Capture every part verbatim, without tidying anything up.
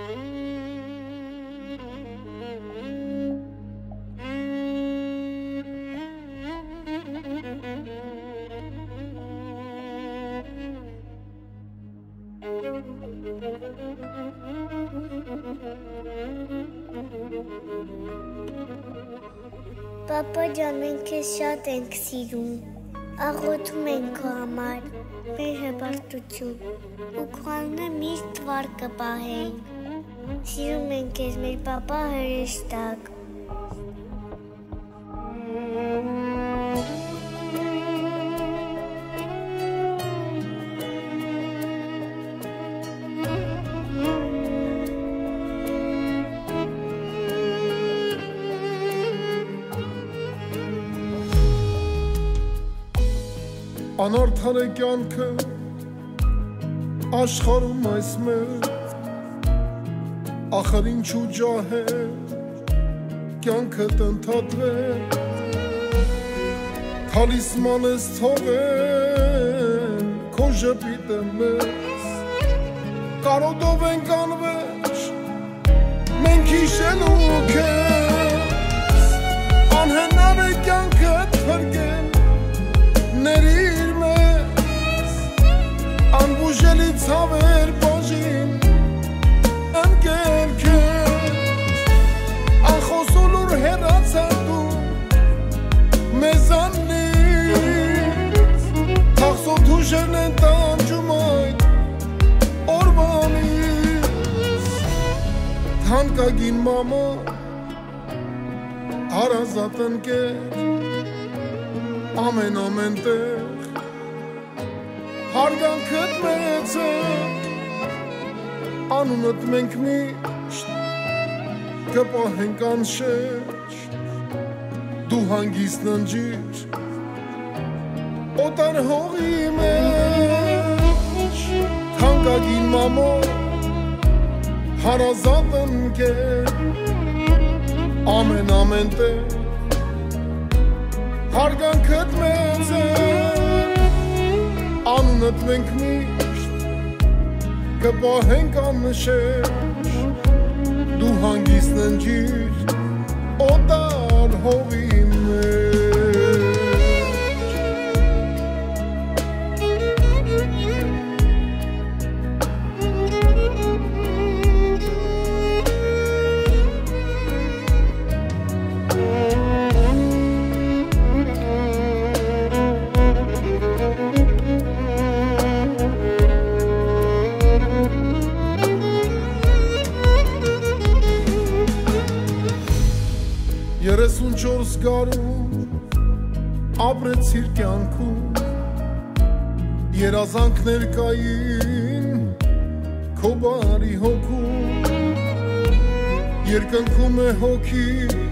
Papa ջան, մենք քեզ շատ ենք սիրում, աղոթում ենք քո համար, մեր հպարտություն ու քո անունը միշտ վար կպահենք, սիրում ենք քեզ մեր պապա հրեշտակ։ Անարդար է կյանքը աշխարհում այս մեծ ախր ինչու ջահել կյանքդ ընդհատվել թալիսման ես թողել քո ժպիտը մեզ կարոտով ենք անվերջ մենք հիշելու քեզ անհնար է կյանքդ փրկել ներիր Անբուժելի ցավեր բաժին ընկել քեզ Անխոսոլուր հեռացար դու մեզանից Թախսոտ հուշերն են տանջում այդ օրվանից Թանկագին մամա հարազատ ընկեր ամեն ամեն տեղ Հարգանքդ մեծ է, անունդ մենք միշտ կպահենք անշեջ, դու հանգիստ ննջիր, օտար հողի մեջ, թանկագին մամո, հարազատ ընկեր, ամեն ամեն տեղ, հարգանքդ մեծ է, Անունդ մենք միշտ կպահենք անշեջ դու հանգիստ ննջիր օտար հողի մեջ Երեսունչորս գարում ապրեցիր կյանքում երազանքներ կային քո բարի հոգում երկնքում է հոգի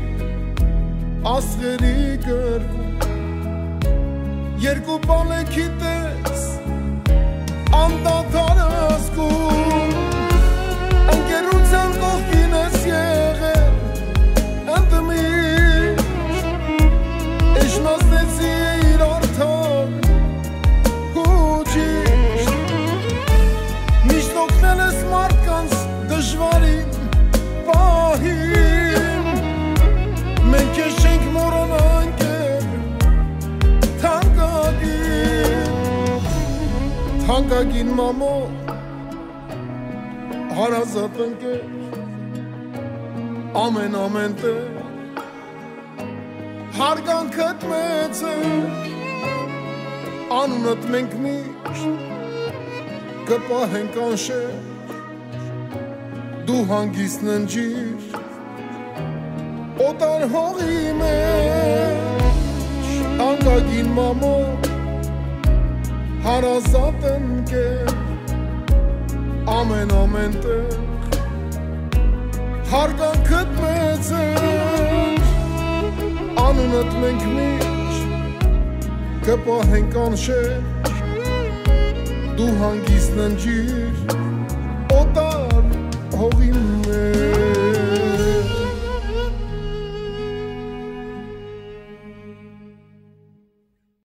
աստղերի գրկում երկու բալեքի տես անդադար ասկում ընկերության կողքին ես եղել Նասնեցի իր արդար ու ճիշտ Միշտ օգնել ես մարդկանց դժվարին պահին Մենք ես չենք մորանա ընկեր թանկագին Թանկագին մամո հարազատ ընկեր ամեն ամեն տեղ Հարգանքդ մեծ է, անունդ մենք միշտ կպահենք անշեջ, դու հանգիստ ննջիր, օտար հողի մեջ, անկագին մամո, հարազատ ընկեր, ամեն ամեն տեղ, հարգանքդ մեծ է, Անունդ մենք միշտ կպահենք անշեջ դու հանգիստ ննջիր օտար հողի